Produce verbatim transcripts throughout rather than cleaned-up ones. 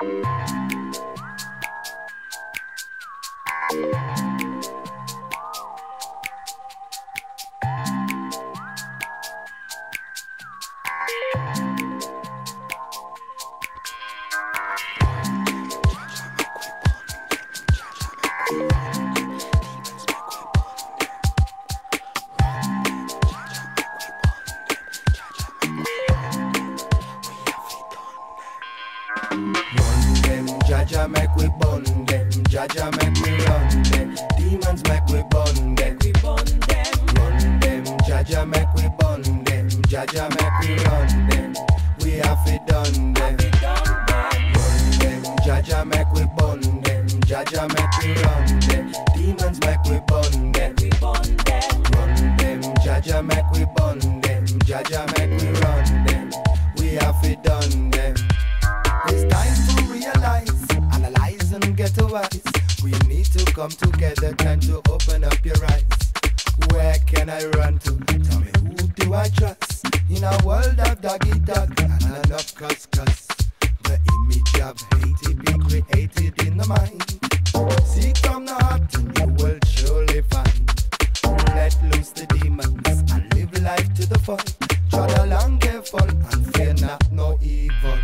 Jaja make we burn them, Jaja make we run them. Demons make we burn them, we burn them. Run them, Jaja make we burn them, Jaja make we run them. We have it done them. Run them, Jaja make we burn them, Jaja make we run them. Demons make we burn them, we burn them. Run them, Jaja make we burn them, Jaja make we run them. We have it done them. It's time to realize, analyze and get wise. We need to come together, time to open up your eyes. Where can I run to? Tell me, who do I trust? In a world of doggy dog and enough cuss cuss. The image of hate it be created in the mind. Seek from the heart and you will surely find. Let loose the demons and live life to the full. Trod along careful and fear not no evil.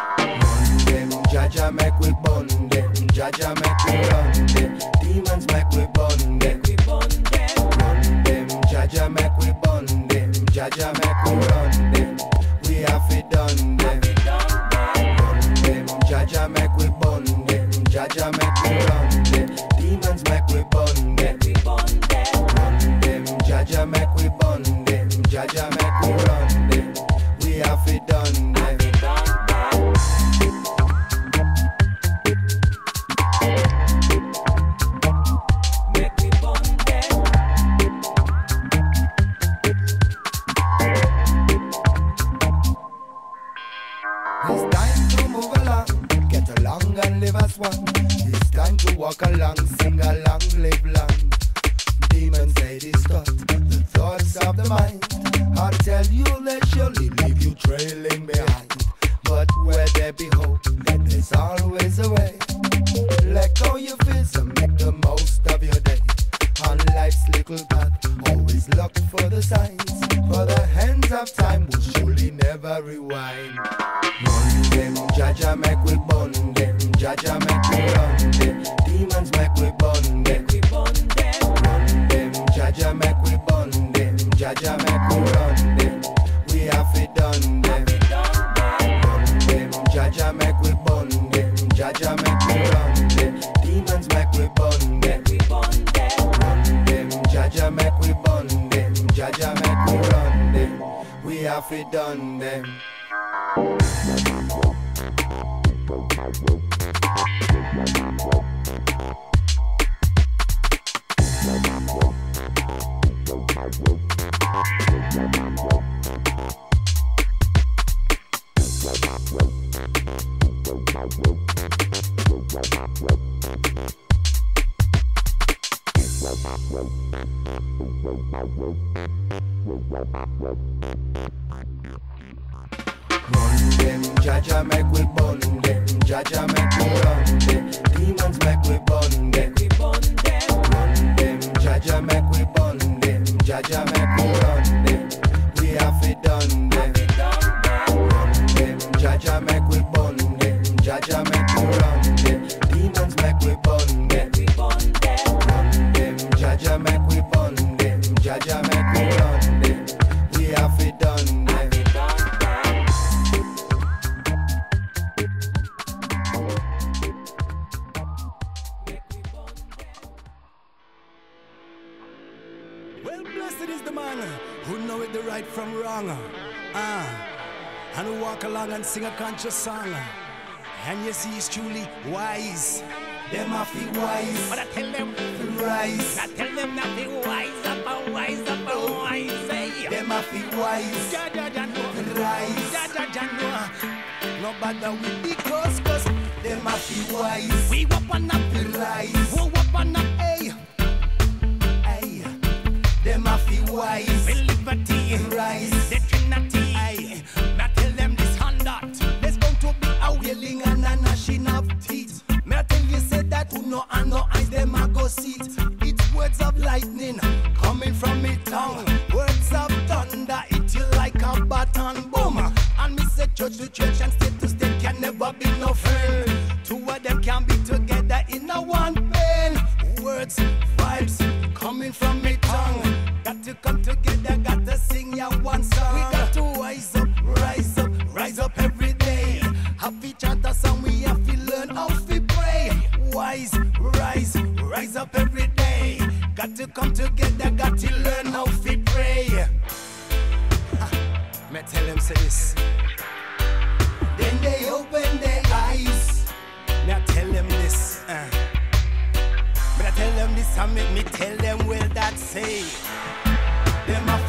Jaja make we burn them, Jaja make we run them. Demons make we burn them, we burn them. Run them, Jaja make we burn them, Jaja make we run them. We have it done them. Run them, Jaja make we burn them, Jaja make we run them. Demons make we burn them, we burn them. Run them, Jaja make we burn them, Jaja make we run them. We have it done them. It's time to walk along, sing along, live long. Demons they distort the thoughts of the mind. I tell you they surely leave you trailing behind. But where there be hope, there's always a way. Let go your fears and make the most of your day. On life's little path, always look for the signs. For the hands of time will surely never rewind. Run them, Jaja make we burn them, Jaja make we run them. Demons make we burn them, we burn them. Run them, Jaja make we burn them, Jaja make we run them. We have it done them. Run them, Jaja make we burn them, Jaja make we run them. Demons make we burn them, we burn them. Run them, Jaja make we burn them, Jaja make we run them. We have it done them. Run them, Jaja make we burn them, Jaja make we run them. Demons make we burn them, we burn them. Run them, Jaja make we burn them, Jaja make we run them. We have it done them. Run them, Jaja make we burn them, Jaja make we run them. Demons make we burn them, we burn them. Run them, Jaja make we burn them, Jaja make we run them. We have it done them. Well, blessed is the man who know it the right from wrong, ah, and who walk along and sing a conscious song. And you see, he's truly wise. Them a fi wise, but I tell them fi rise. I tell them not be wise about wise about wise. Hey, Them a fi wise, ja ja ja no, rise. ja ja ja no. No bother with the cause, cause them a fi wise. We up on up, Rise. who up on up, hey, Aye. Them a fi wise, we liberty, rise. the Trinity. Hey, now tell them this and that. There's going to be a wailing and a national never be no friend. Two of them can be together in a one pen. Words, vibes, coming from me tongue. Got to come together, got to sing ya one song. We got to rise up, rise up, rise up every day. Have to chant a song, we have to learn how to pray. Wise, rise, rise up every day. Got to come together, got to learn how to pray. Me tell them say this. Then they open their eyes. Me I tell them this. Uh. But I tell them this and make me tell them well that say. Them a